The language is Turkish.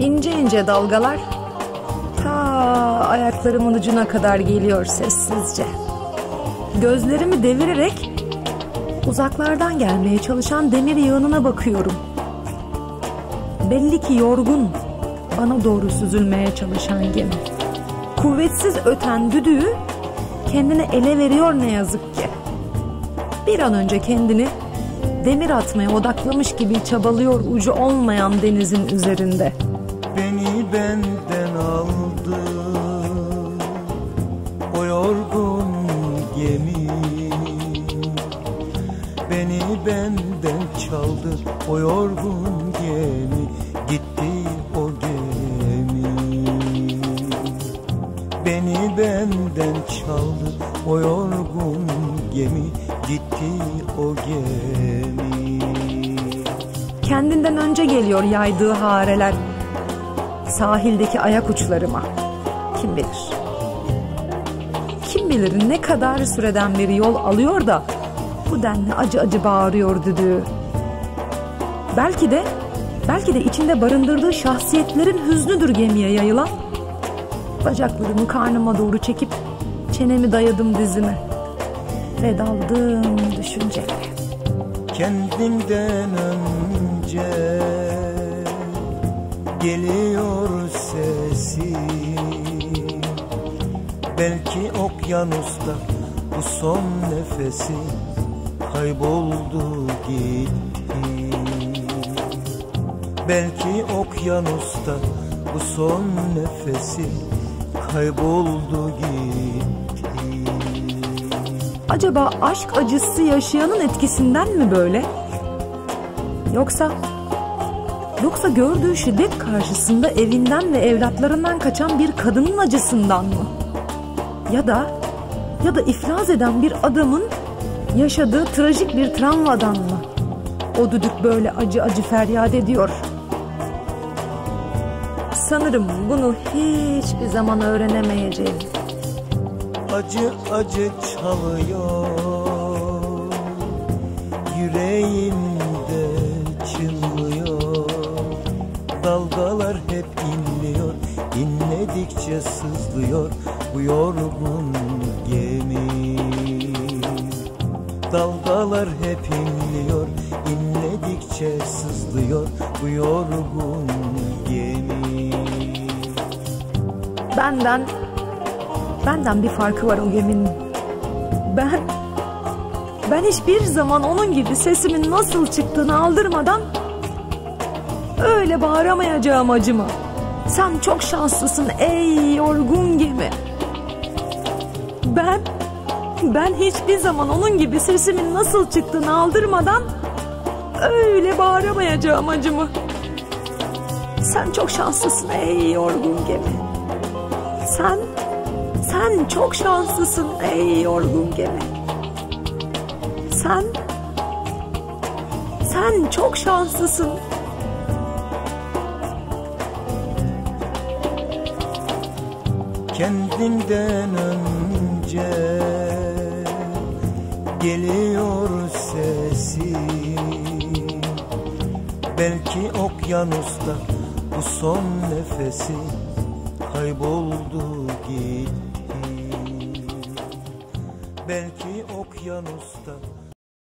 İnce ince dalgalar ta ayaklarımın ucuna kadar geliyor sessizce. Gözlerimi devirerek uzaklardan gelmeye çalışan demir yığınına bakıyorum. Belli ki yorgun, bana doğru süzülmeye çalışan gemi. Kuvvetsiz öten düdüğü kendine ele veriyor ne yazık ki. Bir an önce kendini demir atmaya odaklamış gibi çabalıyor ucu olmayan denizin üzerinde. Beni benden aldı o yorgun gemi, beni benden çaldı o yorgun gemi, gitti o gemi. Beni benden çaldı o yorgun gemi, gitti o gemi. Kendinden önce geliyor yaydığı hareler sahildeki ayak uçlarıma. Kim bilir? Kim bilir ne kadar süreden beri yol alıyor da bu denli acı acı bağırıyor düdüğü. Belki de içinde barındırdığı şahsiyetlerin hüznüdür gemiye yayılan. Bacaklarımı karnıma doğru çekip çenemi dayadım dizime ve daldım düşüncelere. Kendimden önce geliyor sesi, belki okyanusta bu son nefesi, kayboldu gitti. Belki okyanusta bu son nefesi, kayboldu gitti. Acaba aşk acısı yaşayanın etkisinden mi böyle? Yoksa gördüğü şiddet karşısında evinden ve evlatlarından kaçan bir kadının acısından mı? Ya da iflas eden bir adamın yaşadığı trajik bir travmadan mı? O düdük böyle acı acı feryat ediyor. Sanırım bunu hiçbir zaman öğrenemeyeceğim. Acı acı çalıyor yüreğimde, çınlıyor. Dalgalar hep inliyor, inledikçe sızlıyor bu yorgun gemi. Dalgalar hep inliyor, inledikçe sızlıyor bu yorgun gemi. Benden bir farkı var o geminin. Ben hiçbir zaman onun gibi sesimin nasıl çıktığını aldırmadan öyle bağıramayacağım acımı. Sen çok şanslısın ey yorgun gemi. Ben hiçbir zaman onun gibi sesimin nasıl çıktığını aldırmadan öyle bağıramayacağım acımı. Sen çok şanslısın ey yorgun gemi. Sen çok şanslısın ey yorgun gemi. Sen çok şanslısın. Kendimden önce geliyor sesi, belki okyanusta bu son nefesi, kayboldu gitti. Belki okyanusta